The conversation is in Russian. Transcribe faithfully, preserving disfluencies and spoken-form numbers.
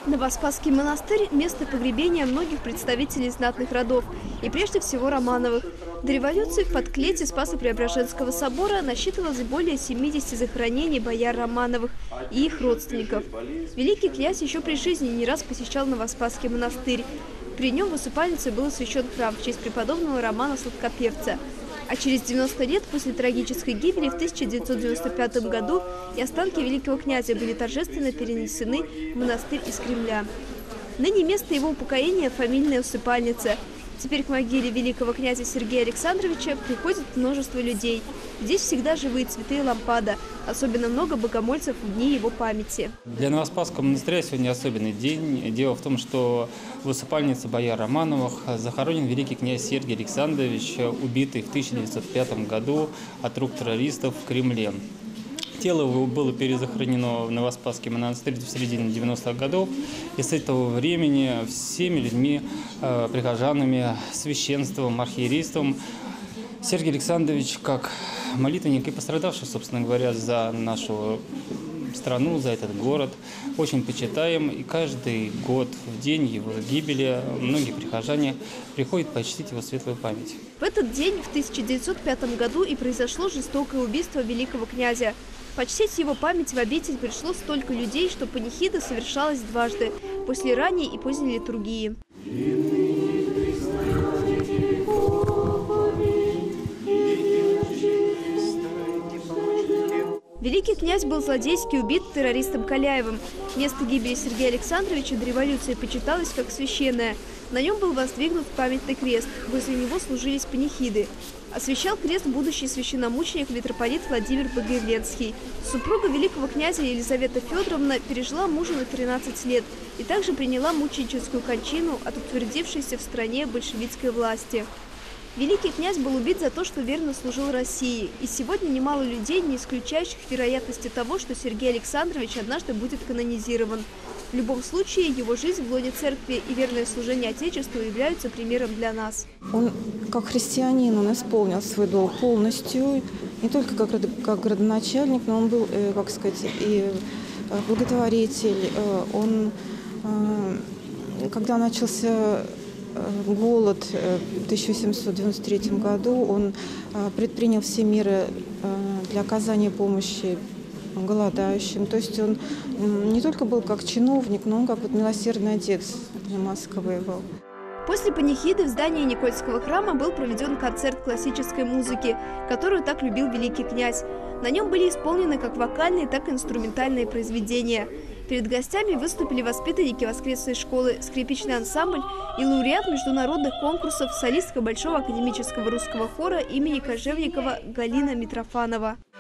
Новоспасский монастырь – место погребения многих представителей знатных родов, и прежде всего Романовых. До революции в подклете Спасо-Преображенского собора насчитывалось более семидесяти захоронений бояр Романовых и их родственников. Великий князь еще при жизни не раз посещал Новоспасский монастырь. При нем в усыпальнице был освящен храм в честь преподобного Романа Сладкоперца. А через девяносто лет после трагической гибели в тысяча девятьсот девяносто пятом году и останки великого князя были торжественно перенесены в монастырь из Кремля. Ныне место его упокоения – фамильная усыпальница. Теперь к могиле великого князя Сергея Александровича приходит множество людей. Здесь всегда живые цветы и лампада. Особенно много богомольцев в дни его памяти. Для Новоспасского монастыря сегодня особенный день. Дело в том, что в усыпальнице бояр Романовых захоронен великий князь Сергий Александрович, убитый в тысяча девятьсот пятом году от рук террористов в Кремле. Тело его было перезахоронено в Новоспасский монастырь в середине девяностых годов. И с этого времени всеми людьми, э, прихожанами, священством, архиерейством Сергий Александрович, как молитвенник и пострадавший, собственно говоря, за нашу страну, за этот город, очень почитаем. И каждый год в день его гибели многие прихожане приходят почтить его светлую память. В этот день, в тысяча девятьсот пятом году, и произошло жестокое убийство великого князя. Почтить его память в обитель пришло столько людей, что панихида совершалась дважды – после ранней и поздней литургии. Великий князь был злодейски убит террористом Каляевым. Место гибели Сергея Александровича до революции почиталось как священное. На нем был воздвигнут памятный крест, возле него служились панихиды. Освящал крест будущий священномученик митрополит Владимир Богоявленский. Супруга великого князя Елизавета Федоровна пережила мужа на тринадцать лет и также приняла мученическую кончину от утвердившейся в стране большевистской власти. Великий князь был убит за то, что верно служил России. И сегодня немало людей, не исключающих вероятности того, что Сергей Александрович однажды будет канонизирован. В любом случае, его жизнь в лоне церкви и верное служение Отечеству являются примером для нас. Он, как христианин, он исполнил свой долг полностью, не только как, как градоначальник, но он был, как сказать, и благотворитель. Он, когда начался голод в тысяча восемьсот девяносто третьем году, он предпринял все меры для оказания помощи голодающим. То есть он не только был как чиновник, но он как вот милосердный отец для Москвы был. После панихиды в здании Никольского храма был проведен концерт классической музыки, которую так любил великий князь. На нем были исполнены как вокальные, так и инструментальные произведения. Перед гостями выступили воспитанники воскресной школы, скрипичный ансамбль и лауреат международных конкурсов, солистка Большого академического русского хора имени Кожевникова Галина Митрофанова.